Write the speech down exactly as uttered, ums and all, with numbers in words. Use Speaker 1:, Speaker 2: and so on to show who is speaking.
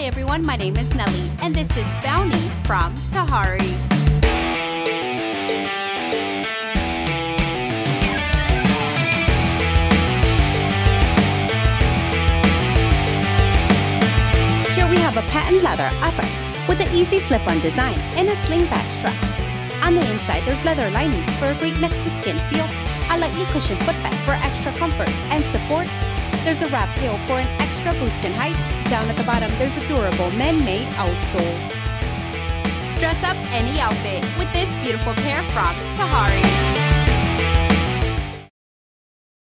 Speaker 1: Hi everyone, my name is Nelly, and this is Bounty from Tahari. Here we have a patent leather upper with an easy slip-on design and a sling-back strap. On the inside, there's leather linings for a great next-to-skin feel, a lightly cushioned footbed for extra comfort and support. There's a wrap tail for an extra boost in height. Down at the bottom, there's a durable man-made outsole. Dress up any outfit with this beautiful pair from Tahari.